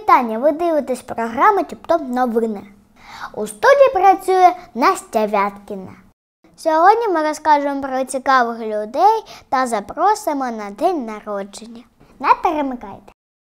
вітання! Ви дивитесь програму «Тіп-топ новини». У студії працює Настя Вяткіна. Сьогодні ми розкажемо про цікавих людей та запросимо на день народження. Не перемикайте!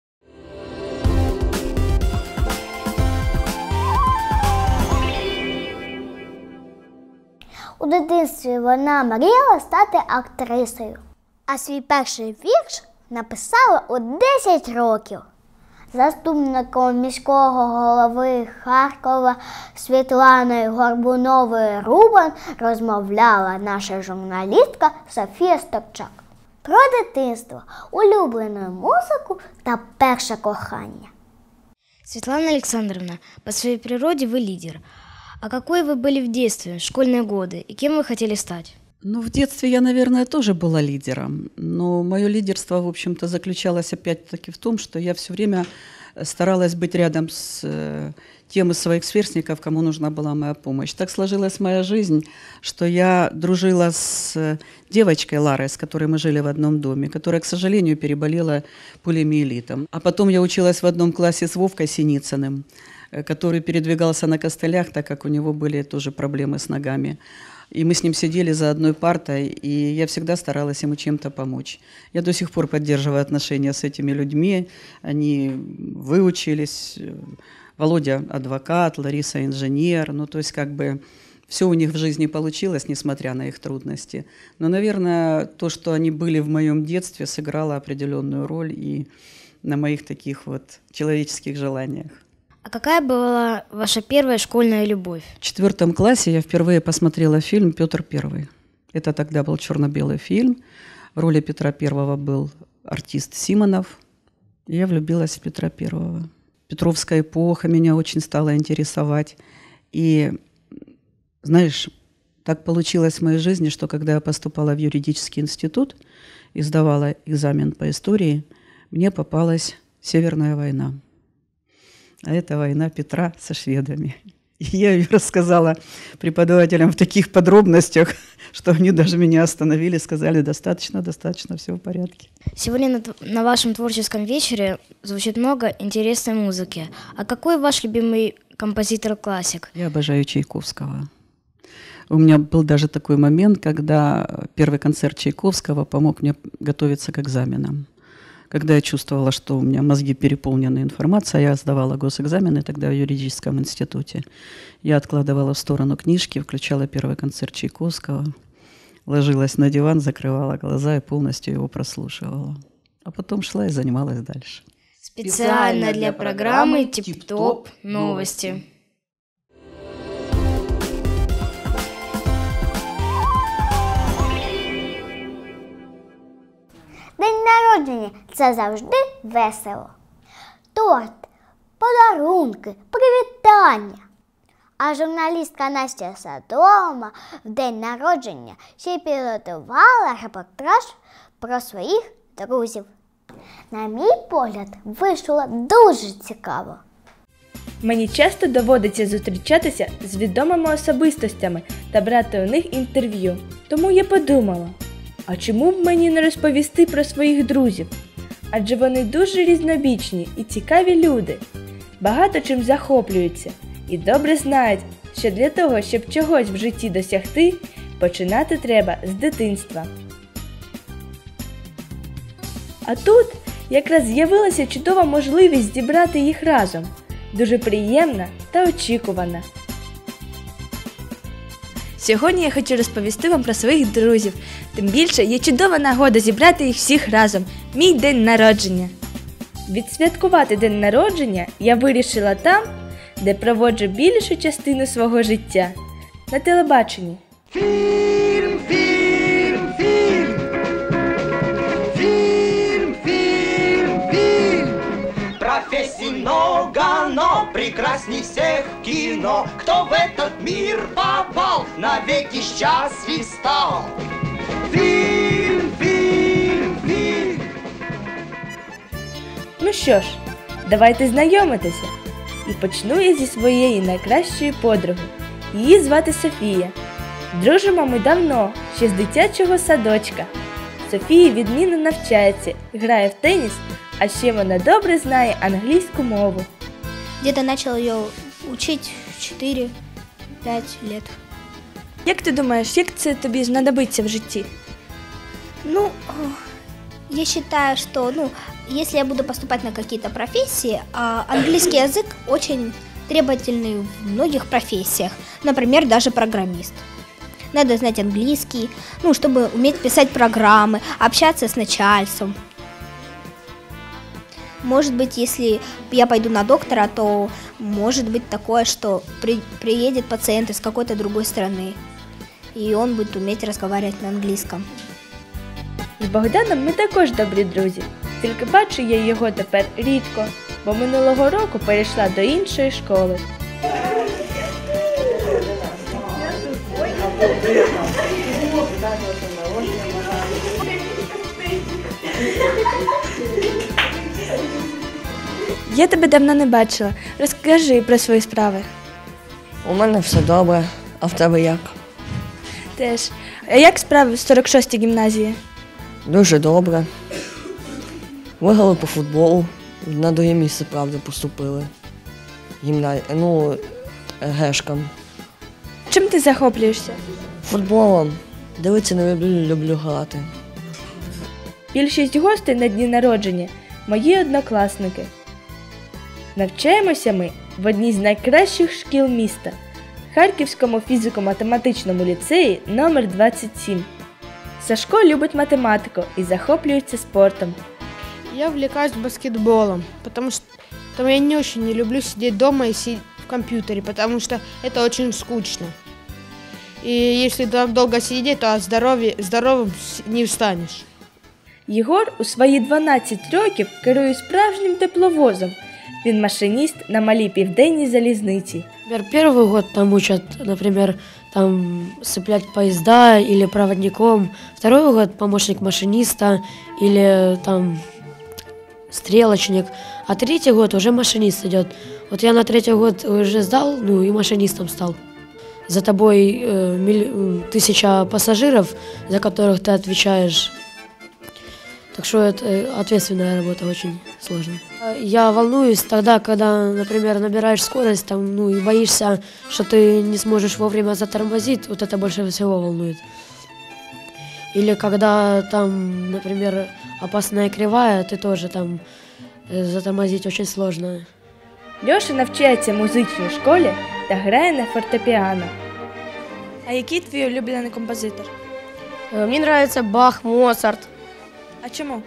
У дитинстві вона мріяла стати актрисою, а свій перший вірш написала у 10 років. Заступником міського голови Харкова Світланою Горбуновою-Рубан розмовляла наша журналістка Софія Сторчак про дитинство, улюблену музику та перше кохання. Светлана Александровна, по своей природе вы лидер. А какой вы были в детстве, в школьные годы, и кем вы хотели стать? В детстве я, наверное, тоже была лидером, но мое лидерство, в общем-то, заключалось опять-таки в том, что я все время старалась быть рядом с тем из своих сверстников, кому нужна была моя помощь. Так сложилась моя жизнь, что я дружила с девочкой Ларой, с которой мы жили в одном доме, которая, к сожалению, переболела полиомиелитом. А потом я училась в одном классе с Вовкой Синицыным, который передвигался на костылях, так как у него были тоже проблемы с ногами. И мы с ним сидели за одной партой, и я всегда старалась ему чем-то помочь. Я до сих пор поддерживаю отношения с этими людьми. Они выучились. Володя адвокат, Лариса инженер. То есть все у них в жизни получилось, несмотря на их трудности. Но, наверное, то, что они были в моем детстве, сыграло определенную роль и на моих таких человеческих желаниях. А какая была ваша первая школьная любовь? В 4 классе я впервые посмотрела фильм «Петр I». Это тогда был черно-белый фильм. В роли Петра I был артист Симонов. И я влюбилась в Петра I. Петровская эпоха меня очень стала интересовать. И, знаешь, так получилось в моей жизни, что когда я поступала в юридический институт и сдавала экзамен по истории, мне попалась Северная война. А это война Петра со шведами. И я ее рассказала преподавателям в таких подробностях, что они даже меня остановили, сказали, достаточно, все в порядке. Сегодня на вашем творческом вечере звучит много интересной музыки. А какой ваш любимый композитор-классик? Я обожаю Чайковского. У меня был даже такой момент, когда первый концерт Чайковского помог мне готовиться к экзаменам. Когда я чувствовала, что у меня мозги переполнены информацией, я сдавала госэкзамены тогда в юридическом институте. Я откладывала в сторону книжки, включала первый концерт Чайковского, ложилась на диван, закрывала глаза и полностью его прослушивала. А потом шла и занималась дальше. Специально для программы «Тіп-топ новости». День народження – це завжди весело. Торт, подарунки, привітання. А журналістка Настя Садома в день народження ще й підготувала репортаж про своїх друзів. На мій погляд, вийшло дуже цікаво. Мені часто доводиться зустрічатися з відомими особистостями та брати у них інтерв'ю. Тому я подумала, а чому б мені не розповісти про своїх друзів? Адже вони дуже різнобічні і цікаві люди. Багато чим захоплюються і добре знають, що для того, щоб чогось в житті досягти, починати треба з дитинства. А тут якраз з'явилася чудова можливість зібрати їх разом. Дуже приємна та очікувана. Сьогодні я хочу розповісти вам про своїх друзів. Тим більше є чудова нагода зібрати їх всіх разом. Мій день народження. Відсвяткувати день народження я вирішила там, де проводжу більшу частину свого життя. На телебаченні. Фильм, фильм, фильм. Фильм, фильм, фильм. Профессий много, но прекрасней всех кино. Кто в этот мир попал, навеки счастлив стал. Фильм, фильм, фильм. Ну що ж, давайте знайомитися. І почну я зі своєї найкращої подруги. Її звати Софія. Дружимо ми давно, ще з дитячого садочка. Софія відмінно навчається, грає в теніс, А ще вона добре знає англійську мову. Где-то начал ее учить в 4-5 лет. Як ти думаєш, як це тобі знадобиться в житті? Ну, я считаю, что, если я буду поступать на какие-то профессии, английский язык очень требовательный в многих профессиях. Например, даже программист. Надо знать английский, чтобы уметь писать программы, общаться с начальством. Может быть, если я пойду на доктора, то может быть такое, что приедет пациент из какой-то другой страны, и он будет уметь разговаривать на английском. З Богданом ми також добрі друзі, тільки бачу я його тепер рідко, бо минулого року перейшла до іншої школи. Я тебе давно не бачила. Розкажи про свої справи. У мене все добре, а в тебе як? Теж. А як справи в 46-й гімназії? Дуже добре. Виграли по футболу, на друге місце, правда, поступили. Гешкам. Чим ти захоплюєшся? Футболом. Дивитися не люблю грати. Більшість гостей на дні народження – мої однокласники. Навчаємося ми в одній з найкращих шкіл міста – Харківському фізико-математичному ліцеї номер 27. Сашко любить математику і захоплюється спортом. Я увлекаюсь баскетболом, потому что я не очень не люблю сидеть дома и сидеть в компьютере, потому что это очень скучно. И если так долго сидеть, то здоровым не встанешь. Єгор у свої 12 років керує справжнім тепловозом. Він машиніст на малій південній залізниці. Первый год там учат, например, сцеплять поезда или проводником. Второй год помощник машиниста или стрелочник. А третий год уже машинист идет. Вот я на третий год уже сдал, и машинистом стал. За тобой 1000 пассажиров, за которых ты отвечаешь. Так что это ответственная работа, очень сложная. Я волнуюсь тогда, когда, например, набираешь скорость и боишься, что ты не сможешь вовремя затормозить, вот это больше всего волнует. Или когда например, опасная кривая, ты тоже затормозить очень сложно. Льоша навчається в музичній школі та грає на фортепіано. А який твій улюблений композитор? Мне нравится Бах, Моцарт. А чому?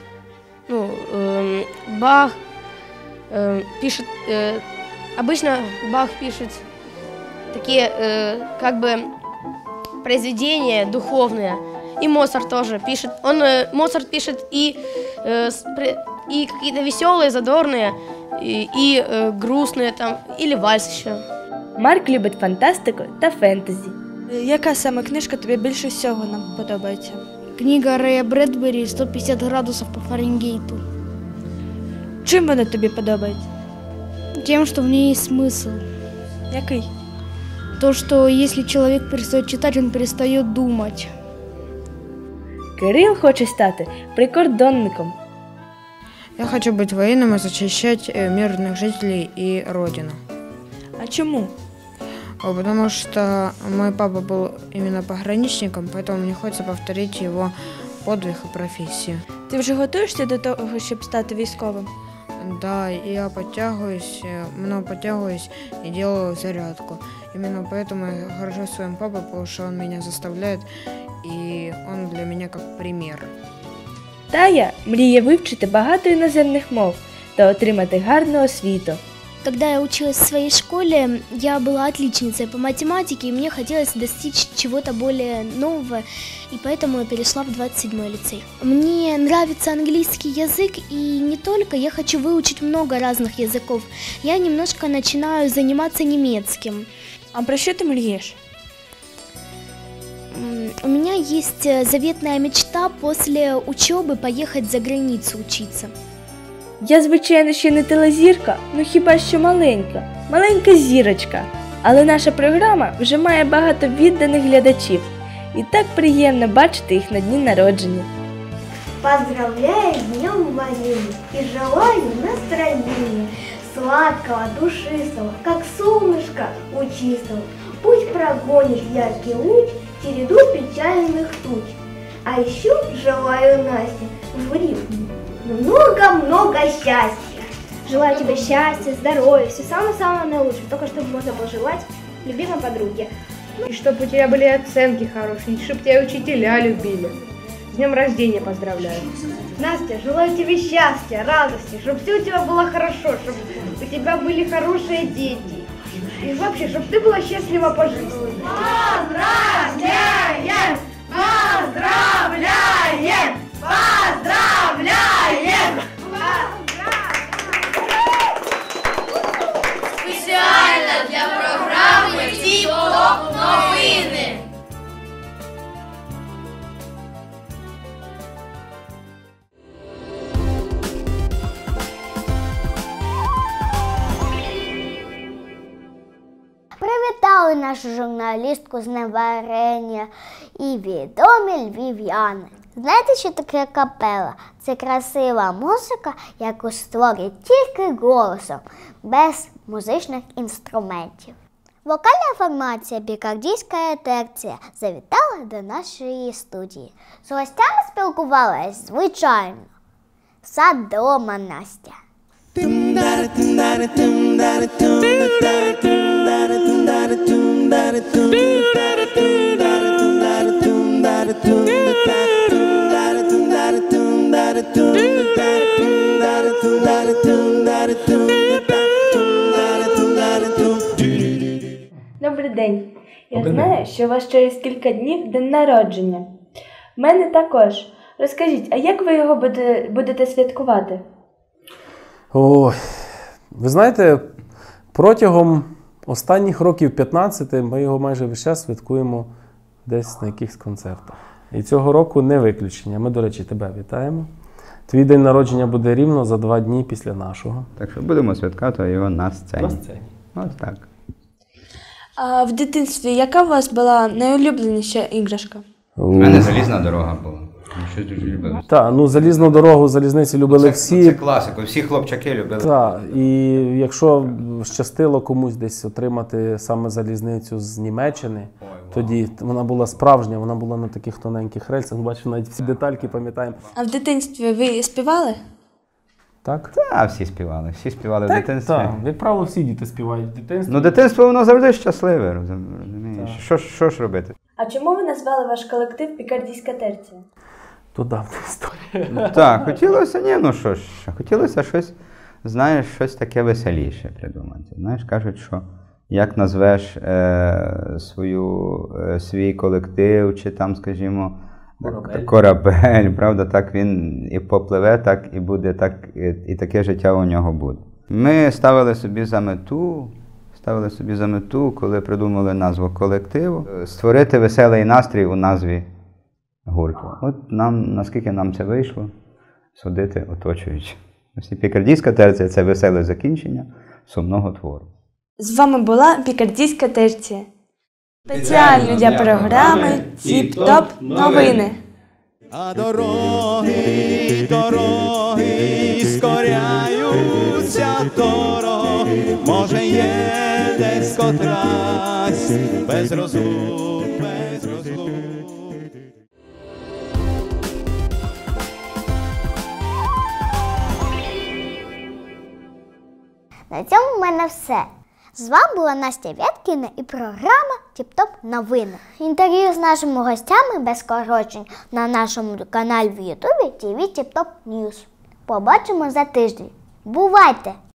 Бах пишет, обычно Бах пишет такие произведения духовные, и Моцарт тоже пишет. Моцарт пишет и какие-то веселые, задорные, и грустные или вальс еще. Марк любить фантастику та фентезі. Яка саме книжка тобі більше всього нам подобається? Книга Рэя Брэдбери «150 градусов по Фаренгейту». Чим вона тобі подобається? Тем, что в ней есть смысл. Який? То, что если человек перестает читать, он перестает думать. Кирил хоче стати прикордонником. Я хочу быть военным и защищать мирных жителей и родину. А чому? Потому что мой папа был именно пограничником, поэтому мне хочется повторить его подвиг и профессию. Ти вже готуєшся до того, щоб стати військовим? Да, я много подтягиваюсь и делаю зарядку. Именно поэтому я горжусь своим папой, потому что он меня заставляет, и он для меня как пример. Тая мріє вивчити багато іноземних мов та отримати гарну освіту. Когда я училась в своей школе, я была отличницей по математике, и мне хотелось достичь чего-то более нового, и поэтому я перешла в 27-й лицей. Мне нравится английский язык, и не только, я хочу выучить много разных языков. Я немножко начинаю заниматься немецким. А про що ти мрієш? У меня есть заветная мечта после учебы поехать за границу учиться. Я, звичайно, ще не телезірка, хіба що маленька зірочка. Але наша програма вже має багато відданих глядачів. І так приємно бачити їх на дні народження. Поздравляю с Днем Марины и желаю настроения сладкого, душистого, как солнышко лучистого. Пусть прогонишь яркий луч череду печальных туч. А еще желаю Насте в рифму много-много счастья. Желаю тебе счастья, здоровья, все самое-самое наилучшее. Только чтобы можно пожелать любимой подруге. И чтобы у тебя были оценки хорошие, и чтобы тебя учителя любили. С днем рождения поздравляю. Настя, желаю тебе счастья, радости, чтобы все у тебя было хорошо, чтобы у тебя были хорошие дети. И вообще, чтобы ты была счастлива по жизни. Поздравляем! Поздравляем! Поздравляем! Спеціально для програми «Тіп-топ новини». Привітали нашу журналістку з Днем варення і відомі львів'яни. Знаєте, що таке капела? Це красива музика, яку створюють тільки голосом, без музичних інструментів. Вокальна формація «Пікардійська терція» завітала до нашої студії. З гостями спілкувалась, звичайно, Садома Настя. Добрий день. Я знаю, що у вас через кілька днів день народження. У мене також. Розкажіть, а як ви його будете святкувати? Ой, ви знаєте, протягом останніх років 15 ми його майже весь час святкуємо десь на якихось концертах. І цього року не виключення. Ми, до речі, тебе вітаємо. Твій день народження буде рівно за 2 дні після нашого. Так що будемо святкувати його на сцені. На сцені. Ось так. А в дитинстві яка у вас була найулюбленіша іграшка? У мене залізна дорога була. Щось дуже любив. Так, ну залізну дорогу, залізниці любили всі. Це класика, всі хлопчаки любили. Так, і якщо щастило комусь десь отримати саме залізницю з Німеччини, тоді вона була справжня, вона була на таких тоненьких рельсах, бачимо, навіть всі детальки пам'ятаємо. А в дитинстві ви співали? Так? Так, всі співали. Всі співали в дитинстві. Так, як правило, всі діти співають в дитинстві. Ну, дитинство, воно завжди щасливе, розумієш? Що ж робити? А чому ви назвали ваш колектив «Пікардійська терція»? То давня історія. Ну, так, хотілося щось, знаєш, щось таке веселіше придумати. Знаєш, кажуть, що як назвеш свій колектив, чи там, скажімо, корабель, правда, так він і попливе, так і буде, так і таке життя у нього буде. Ми ставили собі за мету, коли придумали назву колективу, створити веселий настрій у назві гурту. От наскільки нам це вийшло, судити оточуючи. Ось і «Пікардійська терція» – це веселе закінчення сумного твору. З вами була «Пікардійська терція». Спеціально для програми «Тіп-топ новини». А дороги скоряються дороги, може є десь котрась без розлук. На цьому в мене все. З вами була Настя Вєткіна і програма «Тіп-топ новини». Інтерв'ю з нашими гостями без скорочень на нашому каналі в Ютубі ТВ Тіп-топ Ньюс. Побачимо за тиждень. Бувайте!